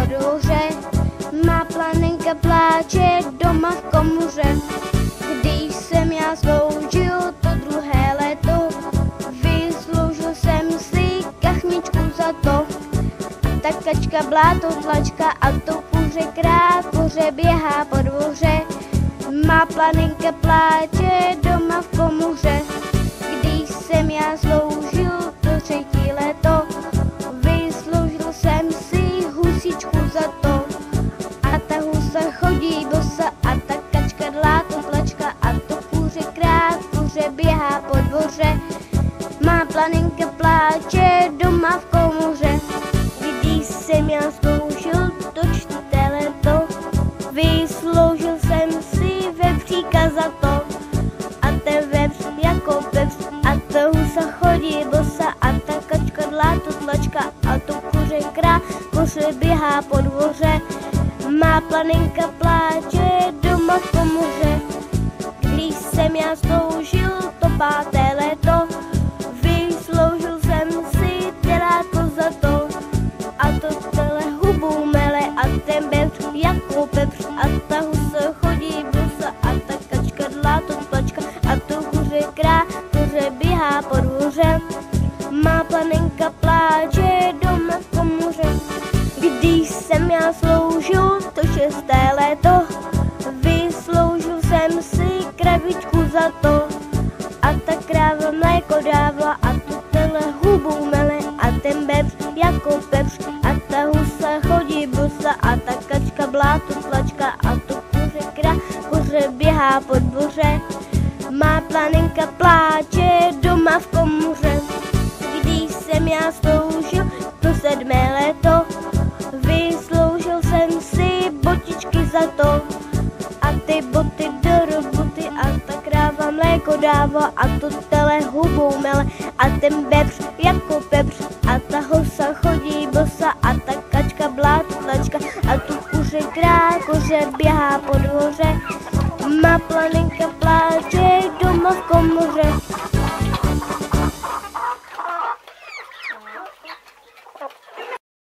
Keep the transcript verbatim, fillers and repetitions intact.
podvoře. Má planenka pláče doma v komoře. Když jsem já sloužil to druhé léto, vysloužil jsem si kachničku za to. A ta kačka bláto tlačka a to kuře krát kuře běhá po dvoře. Má planenka pláče doma v komoře. Když jsem já sloužil to třetí léto, vysloužil jsem si husičku za to. A ta husa chodí bosa a ta kačka dláto tlačka a to kuře krát kuře běhá po dvoře. Má planenka pláče doma v komoře. Když jsem já sloužil to čtvrté léto, vysloužil jsem si vepříka za to. A ten vepř jako pepř a ta husa chodí bosa a ta kačka dláto tlačka a to kuře krát kuře běhá po dvoře. Má planenka pláče doma v komoře. Když jsem já sloužil to páté léto, vysloužil jsem si telátko za to. A to celé hubu mele a ten pepř jako pepř a ta husa chodí bosa a ta kačka dláto tlačka a to kuře krát kuře běhá po dvoře. Má planenka pláče doma v komoře. Když jsem já sloužil to šesté léto, vysloužil jsem si kravičku za to. A ta kráva mléko dává a tu tele hubu mele a ten pepř jako pepř a ta husa chodí bosa a ta kačka bláto tlačka a tu kuře krát kuře běhá po dvoře. Má planenka pláče doma v komoře. Když jsem já sloužil to sedmé léto, vysloužil jsem si botičky za to. A ty boty do roboty a ta kráva mléko dává a to tele hubou mele a ten pepř jako pepř a ta husa chodí bosa a ta kačka bláto tlačka a tu kuře krát kuře běhá po dvoře. Má planenka pláče doma v komoře.